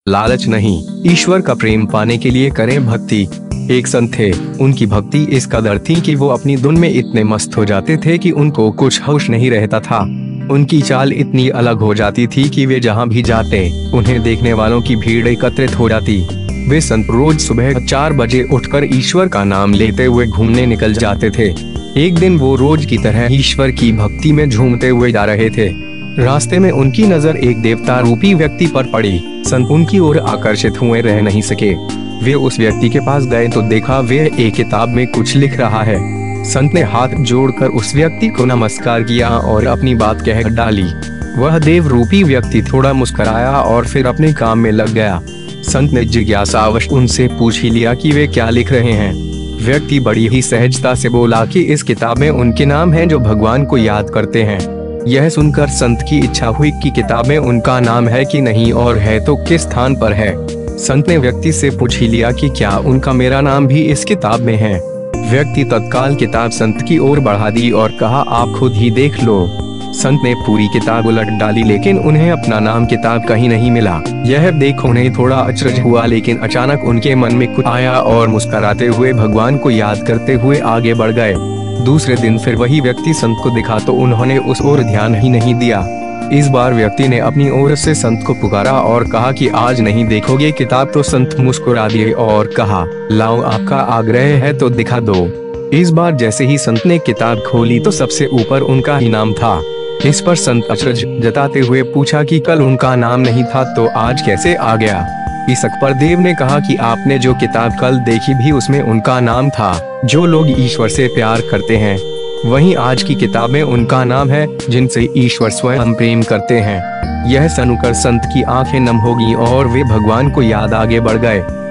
लालच नहीं, ईश्वर का प्रेम पाने के लिए करें भक्ति। एक संत थे, उनकी भक्ति इस कदर थी कि वो अपनी धुन में इतने मस्त हो जाते थे कि उनको कुछ होश नहीं रहता था। उनकी चाल इतनी अलग हो जाती थी कि वे जहाँ भी जाते उन्हें देखने वालों की भीड़ एकत्रित हो जाती। वे संत रोज सुबह 4 बजे उठकर ईश्वर का नाम लेते हुए घूमने निकल जाते थे। एक दिन वो रोज की तरह ईश्वर की भक्ति में झूमते हुए जा रहे थे। रास्ते में उनकी नजर एक देवता रूपी व्यक्ति पर पड़ी। संत उनकी ओर आकर्षित हुए रह नहीं सके। वे उस व्यक्ति के पास गए तो देखा वे एक किताब में कुछ लिख रहा है। संत ने हाथ जोड़कर उस व्यक्ति को नमस्कार किया और अपनी बात कह डाली। वह देव रूपी व्यक्ति थोड़ा मुस्कुराया और फिर अपने काम में लग गया। संत ने जिज्ञासावश उनसे पूछ ही लिया कि वे क्या लिख रहे हैं। व्यक्ति बड़ी ही सहजता से बोला कि इस किताब में उनके नाम हैं जो भगवान को याद करते हैं। यह सुनकर संत की इच्छा हुई कि किताब में उनका नाम है कि नहीं और है तो किस स्थान पर है। संत ने व्यक्ति से पूछ ही लिया कि क्या उनका मेरा नाम भी इस किताब में है। व्यक्ति तत्काल किताब संत की ओर बढ़ा दी और कहा आप खुद ही देख लो। संत ने पूरी किताब उलट डाली लेकिन उन्हें अपना नाम किताब कहीं नहीं मिला। यह देख उन्हें थोड़ा अचरज हुआ, लेकिन अचानक उनके मन में कुछ आया और मुस्कुराते हुए भगवान को याद करते हुए आगे बढ़ गए। दूसरे दिन फिर वही व्यक्ति संत को दिखा तो उन्होंने उस ओर ध्यान ही नहीं दिया। इस बार व्यक्ति ने अपनी ओर से संत को पुकारा और कहा कि आज नहीं देखोगे किताब, तो संत मुस्कुरा दिए और कहा लाओ आपका आग्रह है तो दिखा दो। इस बार जैसे ही संत ने किताब खोली तो सबसे ऊपर उनका ही नाम था। इस पर संत अचरज जताते हुए पूछा कि कल उनका नाम नहीं था तो आज कैसे आ गया। इस पर देव ने कहा कि आपने जो किताब कल देखी भी उसमें उनका नाम था। जो लोग ईश्वर से प्यार करते हैं वहीं आज की किताब में उनका नाम है जिनसे ईश्वर स्वयं प्रेम करते हैं। यह सुनकर संत की आंखें नम हो गईं और वे भगवान को याद आगे बढ़ गए।